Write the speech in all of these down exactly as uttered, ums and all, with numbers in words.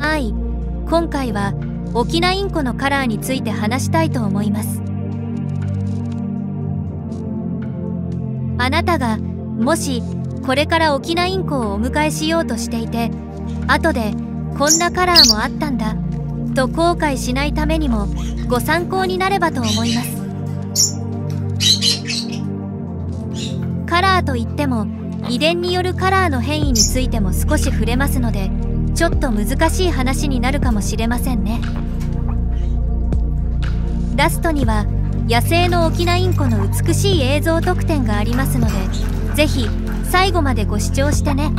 はい、今回はオキナインコのカラーについて話したいと思います。あなたがもしこれからオキナインコをお迎えしようとしていて、後でこんなカラーもあったんだと後悔しないためにもご参考になればと思います。カラーといっても遺伝によるカラーの変異についても少し触れますので、ちょっと難しい話になるかもしれませんね。ラストには野生のオキナインコの美しい映像特典がありますので、ぜひ最後までご視聴してね。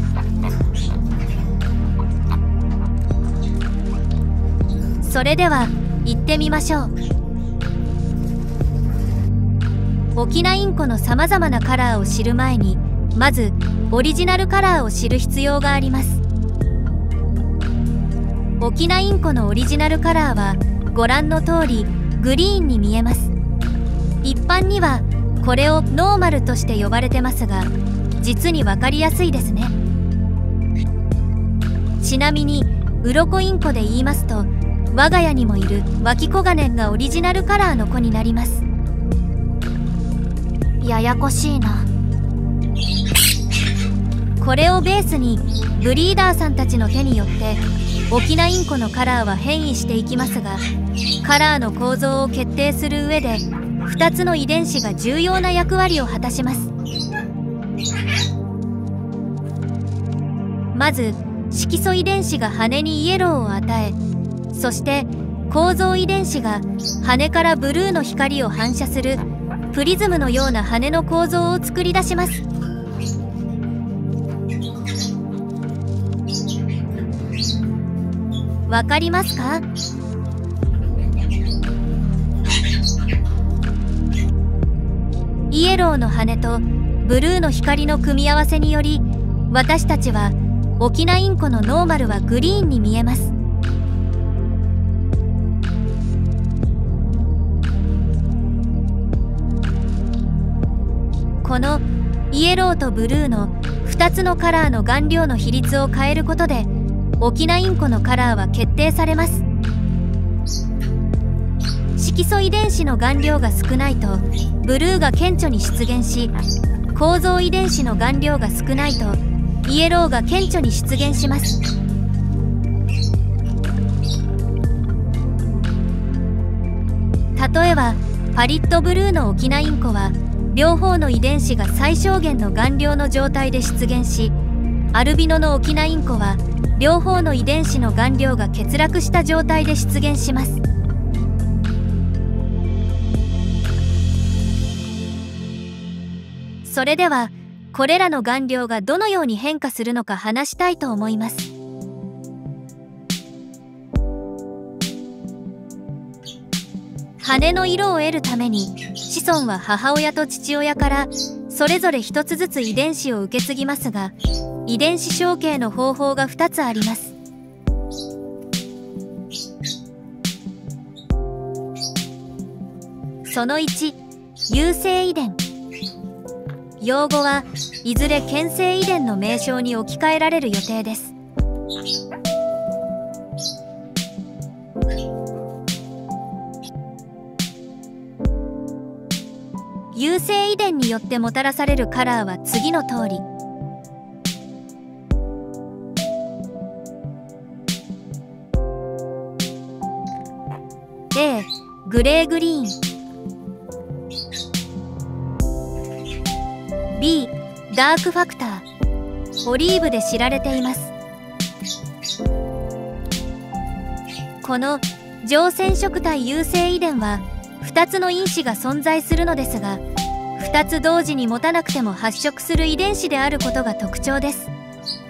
それでは行ってみましょう。オキナインコのさまざまなカラーを知る前に、まずオリジナルカラーを知る必要があります。オキナインコのオリジナルカラーはご覧の通りグリーンに見えます。一般にはこれをノーマルとして呼ばれてますが、実に分かりやすいですね。ちなみに鱗インコで言いますと、我が家にもいるワキコガネがオリジナルカラーの子になります。ややこしいな。これをベースにブリーダーさんたちの手によってオキナインコのカラーは変異していきますが、カラーの構造を決定する上でふたつの遺伝子が重要な役割を果たします。まず色素遺伝子が羽にイエローを与え、そして構造遺伝子が羽からブルーの光を反射するプリズムのような羽の構造を作り出します。わかりますか？イエローの羽とブルーの光の組み合わせにより、私たちはオキナインコのノーマルはグリーンに見えます。このイエローとブルーのふたつのカラーの顔料の比率を変えることで、オキナインコのカラーは決定されます。色素遺伝子の顔料が少ないとブルーが顕著に出現し、構造遺伝子の顔料が少ないとイエローが顕著に出現します。例えばパリッとブルーのオキナインコは両方の遺伝子が最小限の顔料の状態で出現し、アルビノのオキナインコは両方の遺伝子の顔料が欠落した状態で出現します。それではこれらの顔料がどのように変化するのか話したいと思います。羽の色を得るために子孫は母親と父親からそれぞれひとつずつ遺伝子を受け継ぎますが、遺伝子承継の方法がふたつあります。そのいち、有性遺伝。用語はいずれ牽制遺伝の名称に置き換えられる予定です。有性遺伝によってもたらされるカラーは次の通り。A、グレーグリーン。 B、ダークファクター、オリーブで知られています。この上染色体有性遺伝はふたつの因子が存在するのですが、ふたつ同時に持たなくても発色する遺伝子であることが特徴です。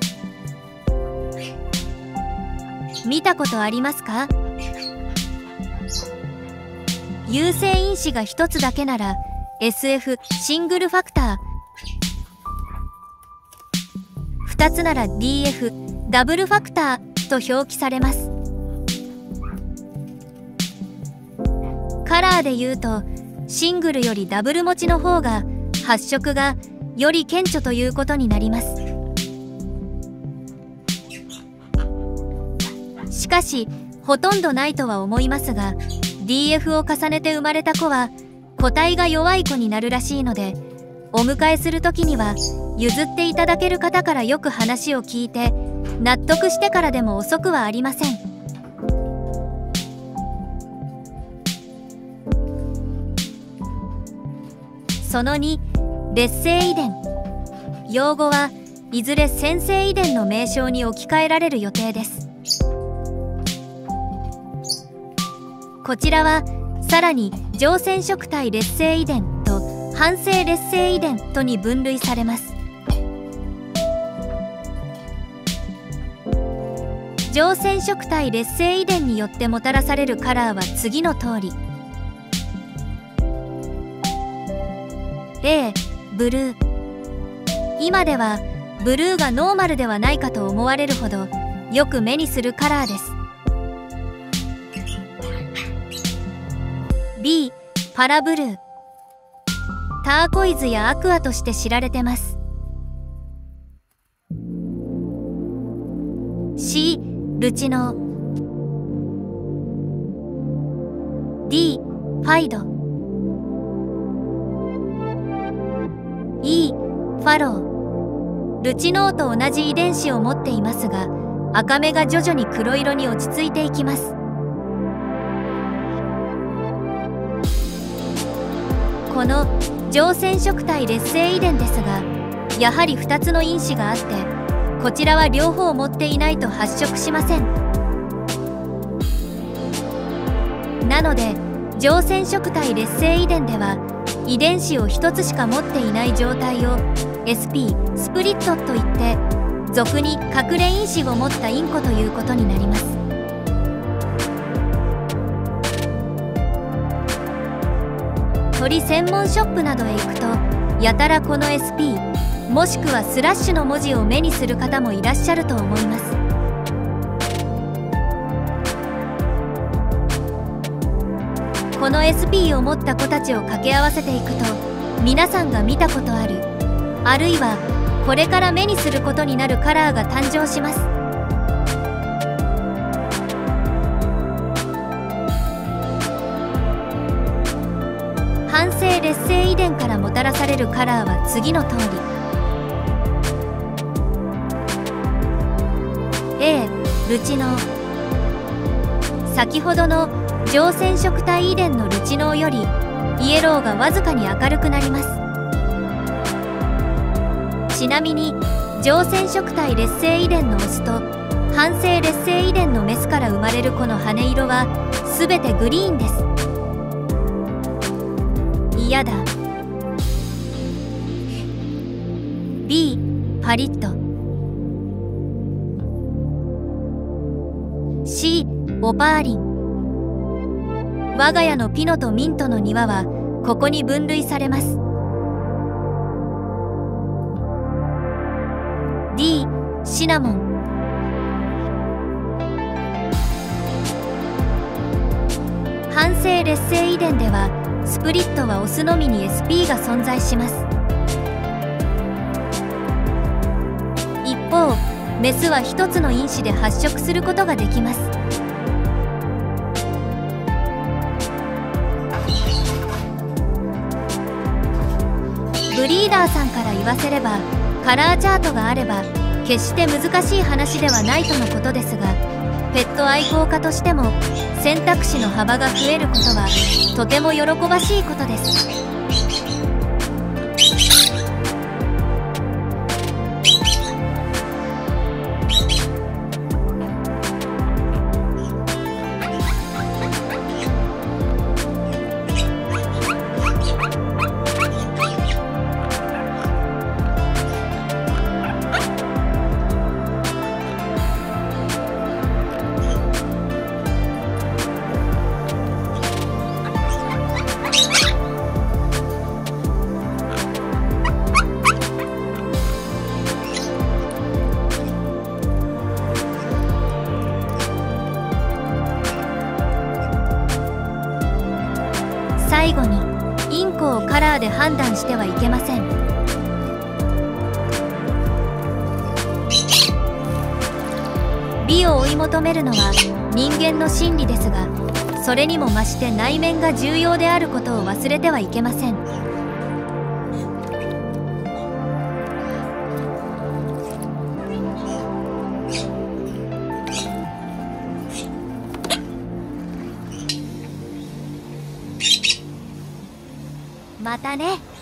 見たことありますか？有性因子がひとつだけなら エスエフ シングルファクター、ふたつなら ディーエフ ダブルファクターと表記されます。カラーで言うとシングルよりダブル持ちの方が発色がより顕著ということになります。 しかしほとんどないとは思いますが、 ディーエフ を重ねて生まれた子は個体が弱い子になるらしいので、お迎えする時には譲っていただける方からよく話を聞いて納得してからでも遅くはありません。そのに、劣勢遺伝。用語はいずれ先生遺伝の名称に置き換えられる予定です。こちらはさらに上染色体劣勢遺伝と反性劣勢遺伝とに分類されます。上染色体劣勢遺伝によってもたらされるカラーは次の通り。 A、ブルー。今ではブルーがノーマルではないかと思われるほどよく目にするカラーです。 B、パラブルー。ターコイズやアクアとして知られてます。 C、ルチノー。 D、ファイド。 E、ファロー。ルチノーと同じ遺伝子を持っていますが、赤目が徐々に黒色に落ち着いていきます。この上染色体劣勢遺伝ですが、やはりふたつの因子があって、こちらは両方持っていないと発色しません。なので上染色体劣勢遺伝では遺伝子をひとつしか持っていない状態を エスピー スプリットといって、俗に隠れ因子を持ったインコということになります。鳥専門ショップなどへ行くと、やたらこの エスピー もしくはスラッシュの文字を目にする方もいらっしゃると思います。この エスピー を持った子たちを掛け合わせていくと、皆さんが見たことある、あるいはこれから目にすることになるカラーが誕生します。反性劣勢遺伝からもたらされるカラーは次の通り。 A、ルチノー。先ほどの上染色体遺伝のルチノーよりイエローがわずかに明るくなります。ちなみに上染色体劣勢遺伝のオスと反性劣勢遺伝のメスから生まれる子の羽色はすべてグリーンです。嫌だ。 B、パリッと。 C、オパーリン。我が家のピノとミントの庭はここに分類されます。 D、シナモン。反性劣勢遺伝ではスプリットはオスのみに エスピー が存在します。一方メスは一つの因子で発色することができます。ブリーダーさんから言わせれば、カラーチャートがあれば決して難しい話ではないとのことですが、ペット愛好家としても選択肢の幅が増えることはとても喜ばしいことです。最後にインコをカラーで判断してはいけません。 美を追い求めるのは人間の心理ですが、それにも増して内面が重要であることを忘れてはいけません。またね。